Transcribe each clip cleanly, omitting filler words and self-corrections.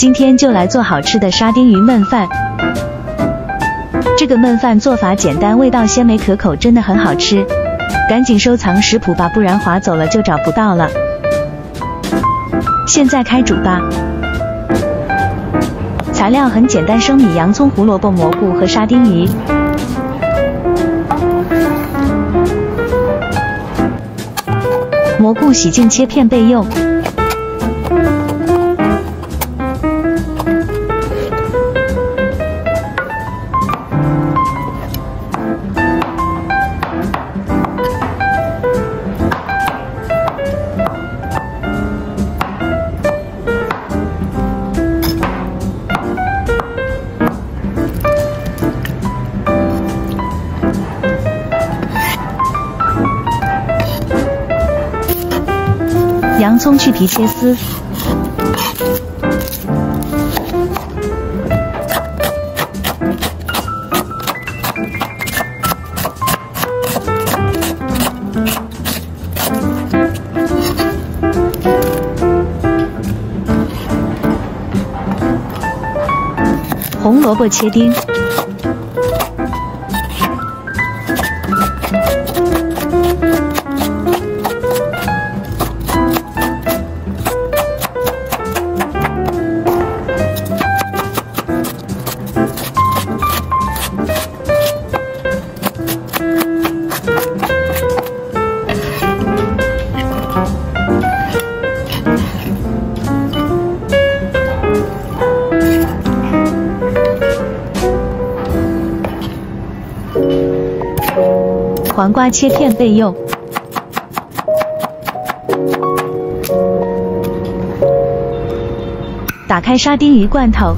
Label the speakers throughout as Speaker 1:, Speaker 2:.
Speaker 1: 今天就来做好吃的沙丁鱼焖饭。这个焖饭做法简单，味道鲜美可口，真的很好吃。赶紧收藏食谱吧，不然划走了就找不到了。现在开煮吧。材料很简单，生米、洋葱、胡萝卜、蘑菇和沙丁鱼。蘑菇洗净切片备用。洋葱去皮切丝，红萝卜切丁。黄瓜切片备用。打开沙丁鱼罐头，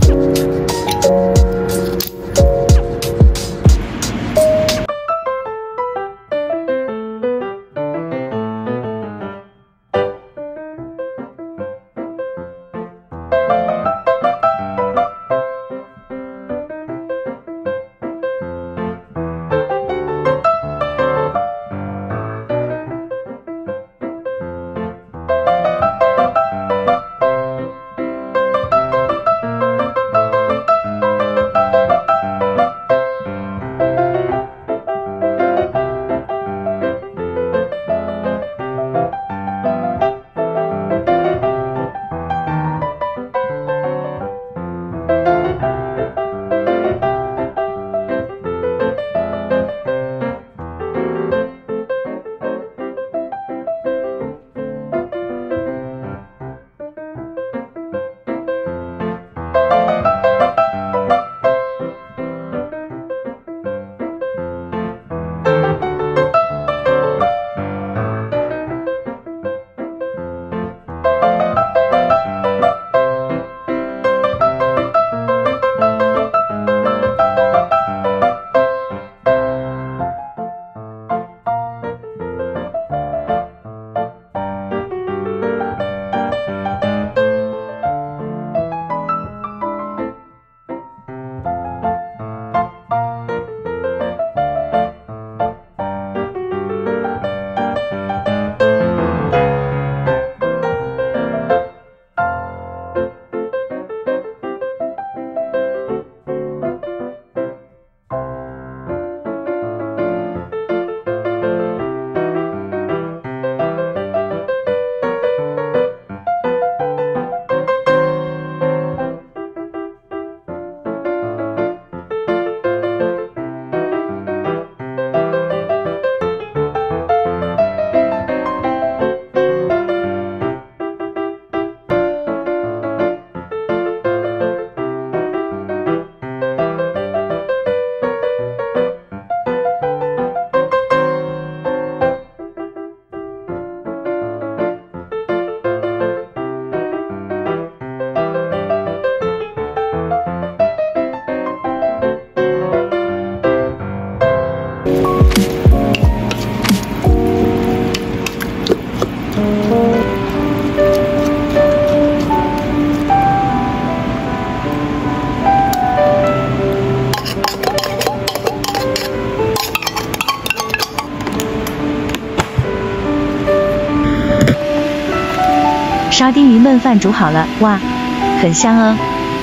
Speaker 1: 沙丁鱼焖饭煮好了，哇， 很香哦。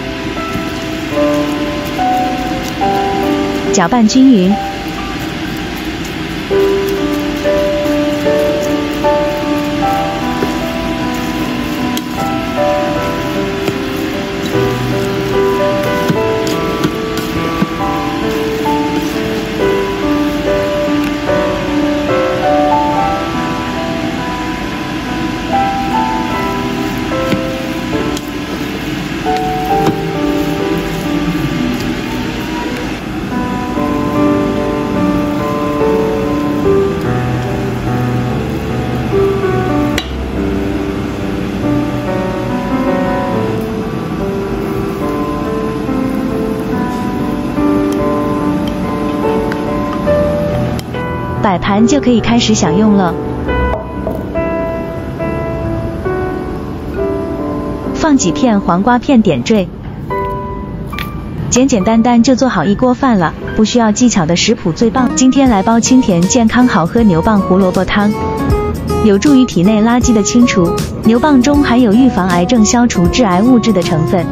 Speaker 1: 搅拌均匀。摆盘就可以开始享用了。放几片黄瓜片点缀，简简单单就做好一锅饭了，不需要技巧的食谱最棒。今天来煲清甜健康好喝牛蒡胡萝卜汤，有助于体内垃圾的清除。牛蒡中含有预防癌症、消除致癌物质的成分。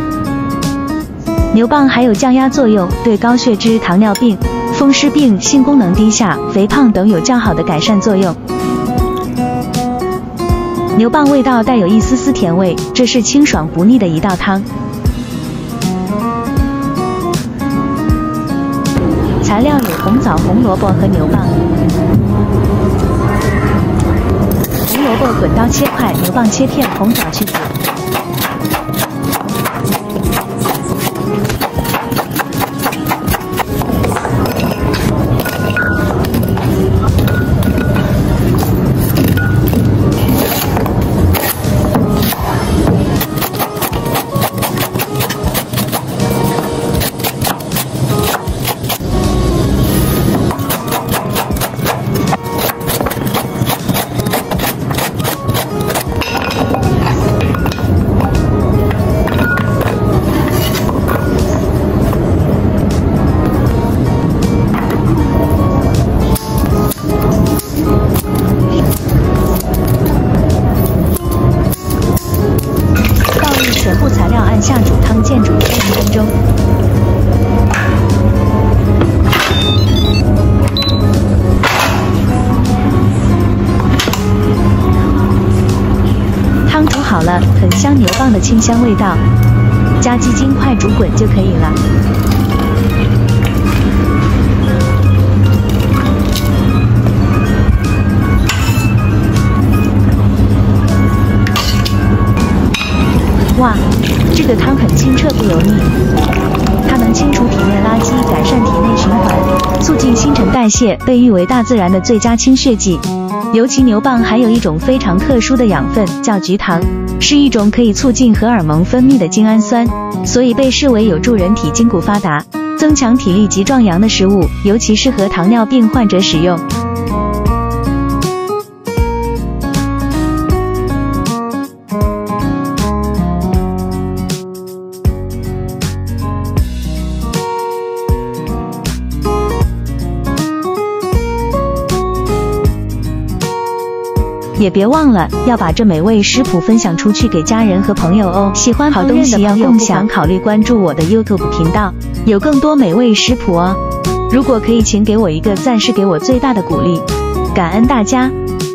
Speaker 1: 牛蒡还有降压作用，对高血脂、糖尿病、风湿病、性功能低下、肥胖等有较好的改善作用。牛蒡味道带有一丝丝甜味，这是清爽不腻的一道汤。材料有红枣、红萝卜和牛蒡。红萝卜滚刀切块，牛蒡切片，红枣去籽。全部材料按下煮汤键煮30分钟。汤煮好了，很香牛蒡的清香味道，加鸡精快煮滚就可以了。哇，这个汤很清澈不油腻，它能清除体内垃圾，改善体内循环，促进新陈代谢，被誉为大自然的最佳清血剂。尤其牛蒡含有一种非常特殊的养分，叫菊糖，是一种可以促进荷尔蒙分泌的精氨酸，所以被视为有助人体筋骨发达、增强体力及壮阳的食物，尤其适合糖尿病患者使用。也别忘了要把这美味食谱分享出去给家人和朋友哦。喜欢好东西要共享，考虑关注我的 YouTube 频道，有更多美味食谱哦。如果可以，请给我一个赞，是给我最大的鼓励，感恩大家。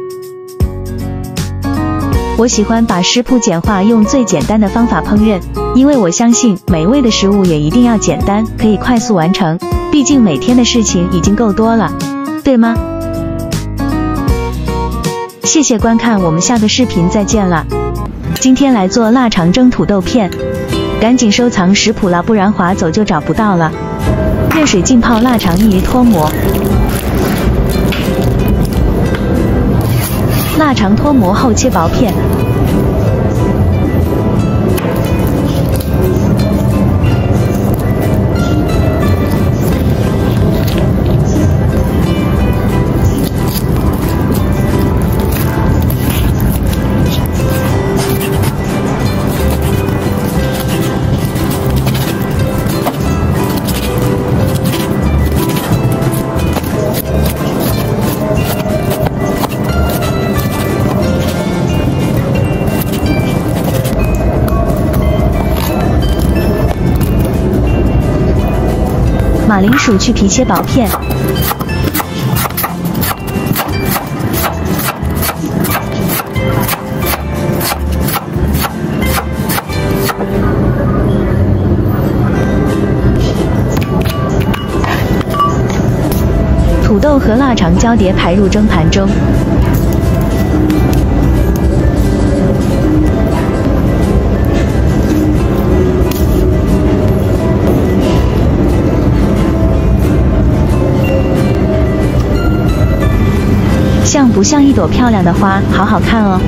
Speaker 1: 我喜欢把食谱简化，用最简单的方法烹饪，因为我相信美味的食物也一定要简单，可以快速完成，毕竟每天的事情已经够多了，对吗？谢谢观看，我们下个视频再见了。今天来做腊肠蒸土豆片，赶紧收藏食谱了，不然划走就找不到了。热水浸泡腊肠，一鱼脱模。腊肠脱模后切薄片。 马铃薯去皮切薄片。土豆和腊肠交叠排入蒸盘中。像不像一朵漂亮的花？好好看哦！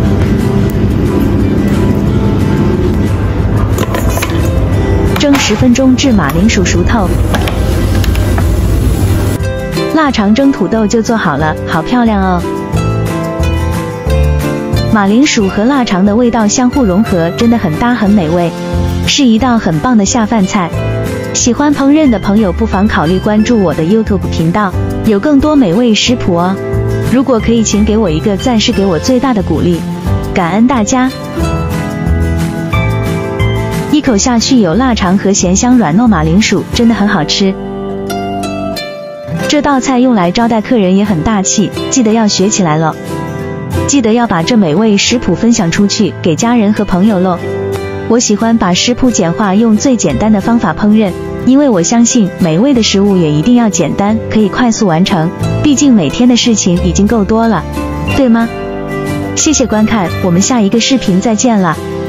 Speaker 1: 蒸10分钟至马铃薯熟透。腊肠蒸土豆就做好了，好漂亮哦！马铃薯和腊肠的味道相互融合，真的很搭，很美味，是一道很棒的下饭菜。喜欢烹饪的朋友不妨考虑关注我的 YouTube 频道，有更多美味食谱哦。如果可以，请给我一个赞，是给我最大的鼓励，感恩大家。一口下去有腊肠和咸香软糯马铃薯，真的很好吃。这道菜用来招待客人也很大气，记得要学起来了。记得要把这美味食谱分享出去，给家人和朋友喽。我喜欢把食谱简化，用最简单的方法烹饪，因为我相信美味的食物也一定要简单，可以快速完成。毕竟每天的事情已经够多了，对吗？谢谢观看，我们下一个视频再见了。